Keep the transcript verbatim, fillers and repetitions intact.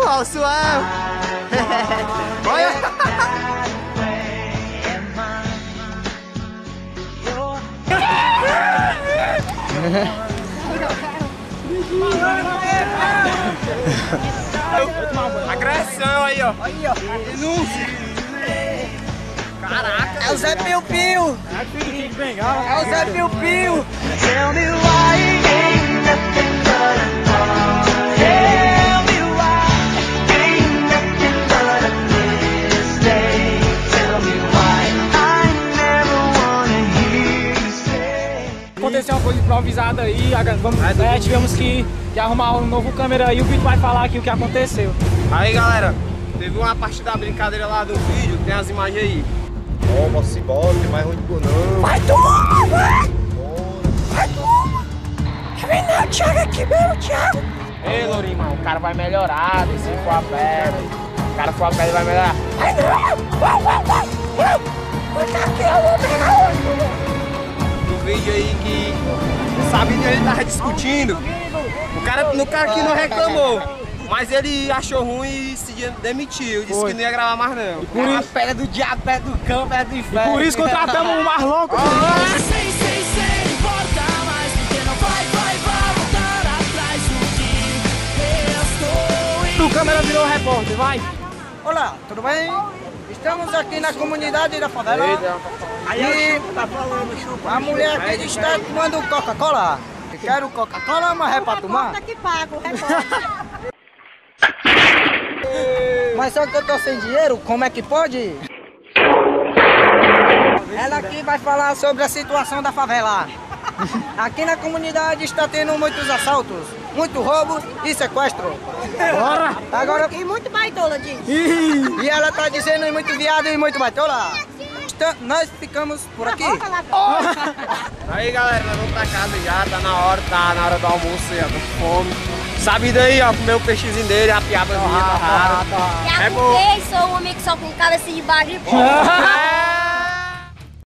falso, é. Olha. Agressão aí, ó. Aí, ó. Denúncia. Caraca. É o Zé Piu Piu. É filho do Kid Bengala. É o Zé Piu Piu. Tell me why ain't nothing but a ball. Tell me why ain't nothing but a mistake. Tell me why I never wanna hear you say. Aconteceu uma coisa improvisada aí, vamos, é, tivemos que, que arrumar um novo câmera aí, o Vitor vai falar aqui o que aconteceu. Aí, galera, teve uma parte da brincadeira lá do vídeo, tem as imagens aí. Ó, oh, se bota, tem mais ruim por não. Vai tu! Vai! Vai tu! Vem não, Thiago aqui mesmo, Thiago. Ei, Lourinho, o cara vai melhorar, se for a pé, o cara for a pé ele vai melhorar. Vai não! Vai, vai, vai! Vai tá aqui, eu vou pegar hoje. No vídeo aí que o Sabino ele tava discutindo, o cara, no cara que não reclamou, mas ele achou ruim e se demitiu, disse Foi. que não ia gravar mais não. Por A isso, pedra do diabo, pedra do cão, pedra do inferno. por isso contratamos o Marlon. Sei, sei, sei, importa mais, porque não vai, vai, vai voltar atrás do que restou. O câmera virou repórter, vai. Olá, tudo bem? Estamos aqui na comunidade da favela. E a mulher aqui está tomando Coca-Cola. Quero Coca-Cola, mas é pra tomar. Que pago, repórter. Mas só que eu tô sem dinheiro, como é que pode? Ela aqui vai falar sobre a situação da favela. Aqui na comunidade está tendo muitos assaltos, muito roubo e sequestro. Bora. Agora, E muito baitola disso. e ela tá dizendo muito viado e muito baitola. Então, nós ficamos por aqui. Aí, galera, nós vamos pra casa já, tá na hora, tá na hora do almoço, já tô com fome. Sabe daí, ó, comer o peixezinho dele, a piabazinha, tá raro. Já É com bom. quem? Sou um homem que só com cabeça de bagulho. É.